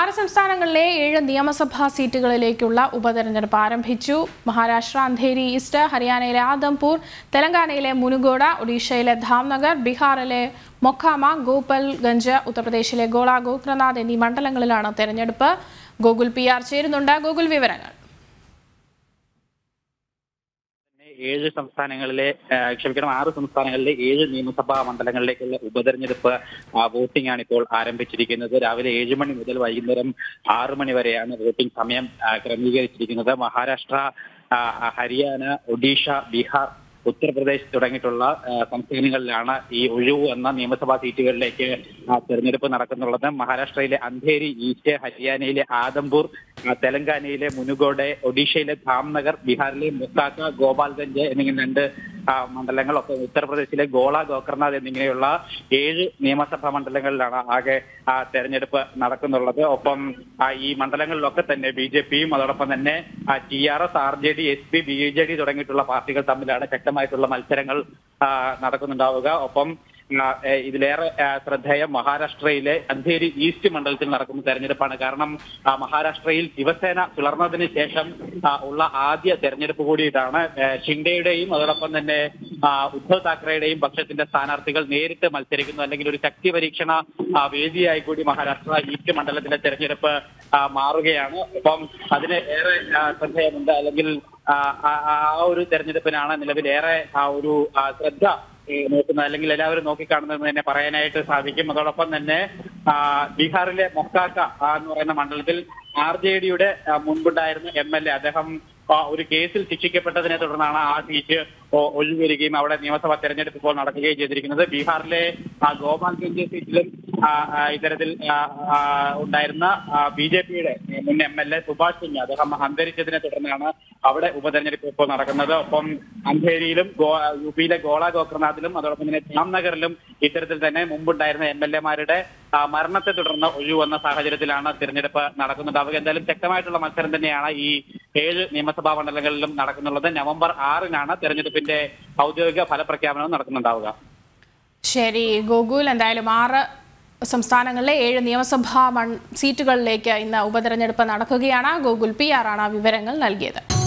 6 സംസ്ഥാനങ്ങളിലെ 7 നിയമസഭാ സീറ്റുകളിലേക്കുള്ള ഉപതെരഞ്ഞെടുപ്പ് ആരംഭിച്ചു. മഹാരാഷ്ട്ര അന്ധേരി ഈസ്റ്റ്, ഹരിയാനയിലെ ആദംപൂർ, തെലങ്കാനയിലെ മുനുഗോഡ, ഒഡീഷയിലെ ധാംനഗർ, ബീഹാറിലെ മൊക്കാമ, ഗോപാൽഗഞ്ച്, ഉത്തർപ്രദേശിലെ ഗോള ഗോക്രനാഥ് എന്നീ മണ്ഡലങ്ങളിലാണ് തെരഞ്ഞെടുപ്പ്. ഗോകുൽ PR ചേരുന്നുണ്ട്. ഗോകുൽ, വിവരങ്ങൾ. 6 സംസ്ഥാനങ്ങളിലെ 7 നിയമസഭാ മണ്ഡലങ്ങളിലേക്കുള്ള ഉപതെരഞ്ഞെടുപ്പ് വോട്ടിംഗ് ആണ് ഇപ്പോൾ ആരംഭിച്ചിരിക്കുന്നത്. രാവിലെ 7 മണി മുതൽ വൈകുന്നേരം 6 മണി വരെയാണ് വോട്ടിംഗ് സമയം ക്രമീകരിച്ചിരിക്കുന്നത്. മഹാരാഷ്ട്ര, ഹരിയാന, ഒഡീഷ, ബീഹാർ, ഉത്തർപ്രദേശ് തുടങ്ങിയിട്ടുള്ള സംസ്ഥാനങ്ങളിലാണ് ഈ ഒഴിവ് എന്ന നിയമസഭാ സീറ്റുകളിലേക്ക് തെരഞ്ഞെടുപ്പ് നടക്കുന്നുള്ളത്. മഹാരാഷ്ട്രയിലെ അന്ധേരി ഈസ്റ്റ്, ഹരിയാനയിലെ ആദംപൂർ, തെലങ്കാനയിലെ മുനുഗോഡ, ഒഡീഷയിലെ ധാംനഗർ, ബീഹാറിലെ മുക്കാക്ക, ഗോപാൽഗഞ്ച് എന്നിങ്ങനെ 2 മണ്ഡലങ്ങൾ, ഒപ്പം ഉത്തർപ്രദേശിലെ ഗോള ഗോകർനാഥ് എന്നിങ്ങനെയുള്ള 7 നിയമസഭാ മണ്ഡലങ്ങളിലാണ് ആകെ തെരഞ്ഞെടുപ്പ് നടക്കുന്നുള്ളത്. ഒപ്പം ഈ മണ്ഡലങ്ങളിലൊക്കെ തന്നെ BJPയും അതോടൊപ്പം തന്നെ TRS, RJD, SP, BJD തുടങ്ങിയിട്ടുള്ള പാർട്ടികൾ തമ്മിലാണ് ശക്തമായിട്ടുള്ള മത്സരങ്ങൾ നടക്കുന്നുണ്ടാവുക. ഒപ്പം ഇതിലേറെ ശ്രദ്ധേയം മഹാരാഷ്ട്രയിലെ അന്ധേരി ഈസ്റ്റ് മണ്ഡലത്തിൽ നടക്കുന്ന തെരഞ്ഞെടുപ്പാണ്. കാരണം മഹാരാഷ്ട്രയിൽ ശിവസേന പിളർന്നതിന് ശേഷം ഉള്ള ആദ്യ തെരഞ്ഞെടുപ്പ് കൂടി ഇതാണ്. ഷിൻഡെയുടെയും അതോടൊപ്പം തന്നെ ഉദ്ധവ് താക്കറെയുടെയും പക്ഷത്തിന്റെ സ്ഥാനാർത്ഥികൾ നേരിട്ട് മത്സരിക്കുന്നു. അല്ലെങ്കിൽ ഒരു ശക്തി പരീക്ഷണ വേദിയായി കൂടി മഹാരാഷ്ട്ര ഈസ്റ്റ് മണ്ഡലത്തിലെ തെരഞ്ഞെടുപ്പ് മാറുകയാണ്. അപ്പം അതിന് ഏറെ ശ്രദ്ധേയമുണ്ട്. അല്ലെങ്കിൽ ആ ഒരു തെരഞ്ഞെടുപ്പിനാണ് നിലവിലേറെ ഒരു ശ്രദ്ധ നോക്കുന്നത്, അല്ലെങ്കിൽ എല്ലാവരും നോക്കിക്കാണുന്നതെന്ന് തന്നെ പറയാനായിട്ട് സാധിക്കും. അതോടൊപ്പം തന്നെ ബീഹാറിലെ മൊക്കാക്ക എന്ന് പറയുന്ന മണ്ഡലത്തിൽ RJDയുടെ മുൻപുണ്ടായിരുന്ന MLA അദ്ദേഹം ഒരു കേസിൽ ശിക്ഷിക്കപ്പെട്ടതിനെ തുടർന്നാണ് ആ സീറ്റ് ഒഴിഞ്ഞു വരികയും അവിടെ നിയമസഭാ തെരഞ്ഞെടുപ്പ് ഇപ്പോൾ നടക്കുകയും ചെയ്തിരിക്കുന്നത്. ബീഹാറിലെ ഗോപാൽഗഞ്ച് സീറ്റിലും ഇത്തരത്തിൽ ഉണ്ടായിരുന്ന BJPയുടെ മുൻ MLA സുഭാഷ് സിംഗ് അദ്ദേഹം അന്തരിച്ചതിനെ തുടർന്നാണ് അവിടെ ഉപതെരഞ്ഞെടുപ്പ് ഇപ്പോൾ നടക്കുന്നത്. ഒപ്പം അന്ധേരിയിലും UPയിലെ ഗോള ഗോകർനാഥിലും അതോടൊപ്പം തന്നെ ജാംനഗറിലും ഇത്തരത്തിൽ തന്നെ മുമ്പുണ്ടായിരുന്ന MLAമാരുടെ മരണത്തെ തുടർന്ന് ഒഴിവന്ന സാഹചര്യത്തിലാണ് തിരഞ്ഞെടുപ്പ് നടക്കുന്നുണ്ടാവുക. എന്തായാലും ശക്തമായിട്ടുള്ള മത്സരം തന്നെയാണ് ഈ 7 നിയമസഭാ മണ്ഡലങ്ങളിലും നടക്കുന്നുള്ളത്. നവംബർ 6-നാണ് തെരഞ്ഞെടുപ്പിന്റെ ഔദ്യോഗിക ഫലപ്രഖ്യാപനം നടക്കുന്നുണ്ടാവുക. ശരി ഗോകുൽ, എന്തായാലും 6 സംസ്ഥാനങ്ങളിലെ 7 നിയമസഭാ സീറ്റുകളിലേക്ക് ഇന്ന് ഉപതെരഞ്ഞെടുപ്പ് നടക്കുകയാണ്. ഗോകുൽ PR ആണ് വിവരങ്ങൾ നൽകിയത്.